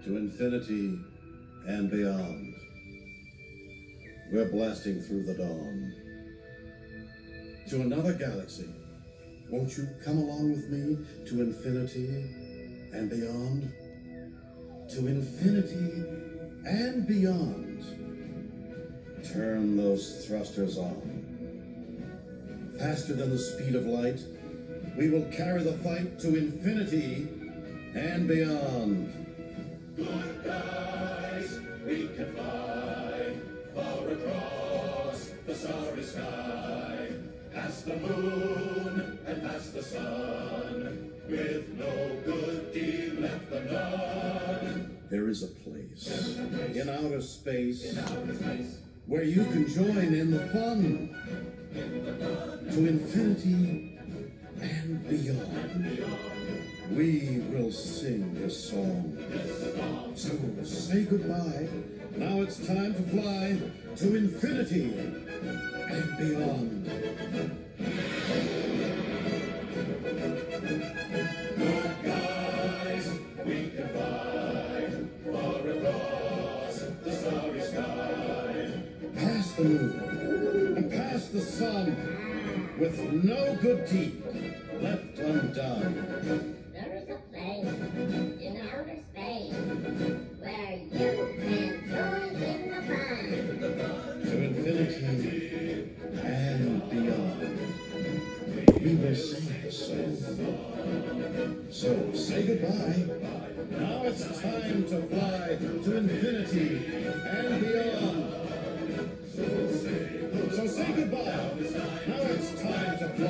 to infinity and beyond. We're blasting through the dawn to another galaxy. Won't you come along with me to infinity and beyond? To infinity and beyond. Turn those thrusters on. Faster than the speed of light, we will carry the fight to infinity and beyond. Good guys, we can fly far across the starry sky, past the moon and past the sun, with no good deed left undone. There is a place in outer space where you can join in the fun, to infinity and beyond. We will sing this song. So say goodbye. Now it's time to fly to infinity and beyond. Good guys, we can fly far across the starry sky, Past the moon and past the sun, with no good deed left undone. There is a place in outer space where you can join in the fun. To infinity and beyond. We will sing the song. So say goodbye. Now it's time to fly to infinity and beyond. So say goodbye. Now it's time to fly.